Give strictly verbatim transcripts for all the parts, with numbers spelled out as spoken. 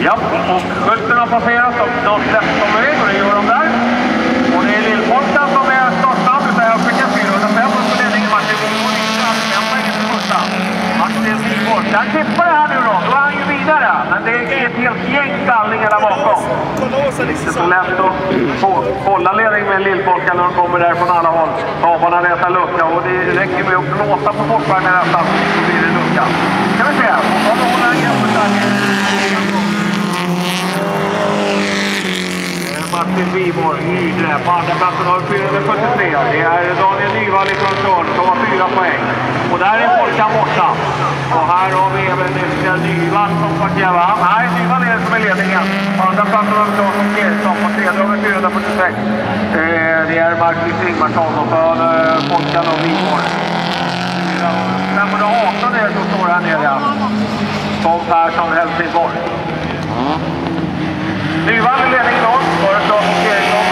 Ja, och skylten har passerat och då släpps de iväg och det gör de där. Och det är Lillfolktan som är startsnabb utav jag skickar fyrahundrafem och så ledningen Martin Wigård inte att kämpa in till första. Martin Wigård, där tippar det här nu då, då är han ju vidare. Men det är ett helt gäng gallningar där bakom. Det är så lätt att få, hålla ledning med Lillfolkan när de kommer där från alla håll. Tavarna letar lucka och det räcker med att blåsa på forsvagnen nästan så blir det lucka. Kan vi se, och så håller han jättestark. Martin Wigård, Ydre, på andra platsen har fyrahundrafyrtiotre. Det är Daniel Nyvall ifrån Törn som har fyra poäng. Och där är Folkan borta. Och här har vi även Nils Nyvall som parkerar. Nej, Nyvall är det som är ledningen. På andra platsen har vi Claes Eriksson på tredje har vi fyrahundrafyrtiosex. Det är Marcus Ingmarsson och för Folkan och Wigård. Men på det artonde så står här nere. Tom Persson, Helsingborg. Nyvall i ledning då, för Claes Eriksson.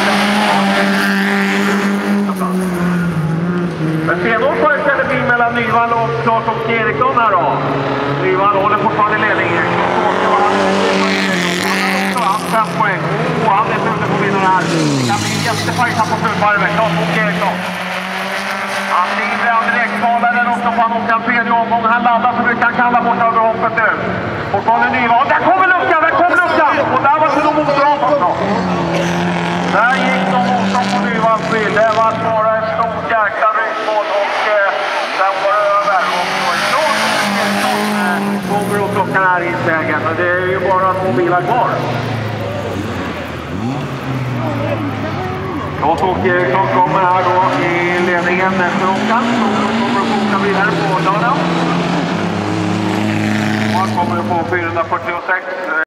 Men senare får det bli mellan Nyvall och Claes Eriksson här då. Nyvall håller fortfarande ledningen. Han har fem poäng. Och han är ute på vinnarna här. Det kan bli jättefajt här på slutvarvet. Claes Eriksson. Han driver André Kvalaren också på han åker en tredje omgång. Han laddar så mycket han kan där borta över hoppet nu. Fortfarande Nyvall. Där kommer luckan! Där kommer luckan! Och där var det nog motorhopp också. Där gick de också på Nyvalls bil. Det var bara ett stort jäkla ryggmål och eh, sen var det över. Och så är det kommer och klockan här i vägen. Och det är ju bara två bilar kvar. Claes Eriksson kommer här då i ledningen efter åkan. Så kommer att åka vidare på lördag. Och han kommer på fyrahundrafyrtiosex.